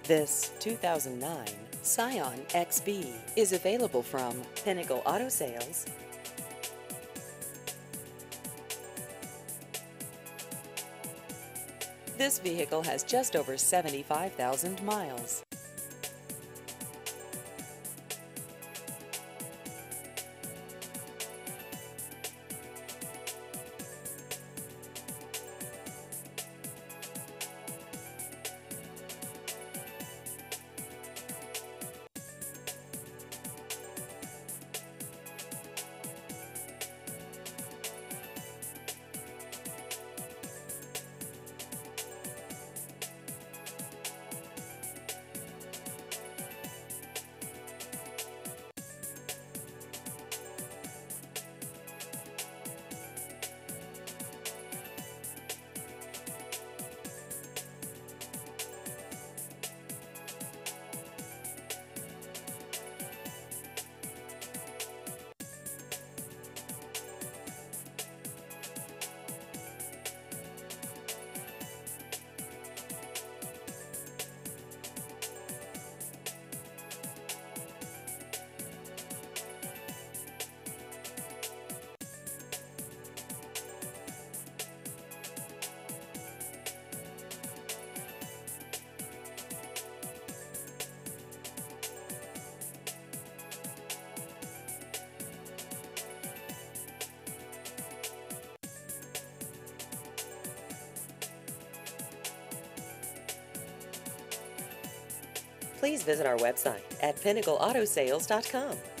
This 2009 Scion XB is available from Pinnacle Auto Sales. This vehicle has just over 75,000 miles. Please visit our website at pinnacleautosales.com.